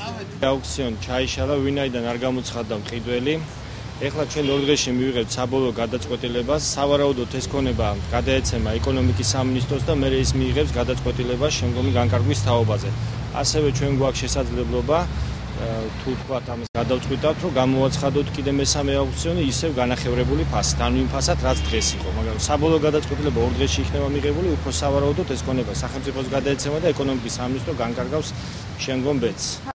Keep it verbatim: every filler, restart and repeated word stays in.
აუქციონი ჩაიშალა, ვინაიდან არ გამოცხადდა მყიდველი. ეხლა ჩვენ ორ დღეში მივიღებთ საბოლოო გადაწყვეტილებას. სავარაუდოდ ეს ქონება გადაეცემა ეკონომიკის სამინისტროს და მე ის მიიღებს გადაწყვეტილებას შემდგომი განკარგვის თაობაზე. ასევე ჩვენ გვაქვს შესაძლებლობა თუ თქვათ ამას გადავწყვიტავთ, რომ გამოვაცხადოთ კიდე მესამე აუქციონი ისევ განახევრებული ფასით, ან იმ ფასად, რაც დღეს იყო, მაგრამ საბოლოო გადაწყვეტილება ორ დღეში იქნება მიღებული, უფრო სავარაუდოდ ეს ქონება სახელმწიფოს გადაეცემა და ეკონომიკის სამინისტრო განკარგავს შემდგომ ბედს.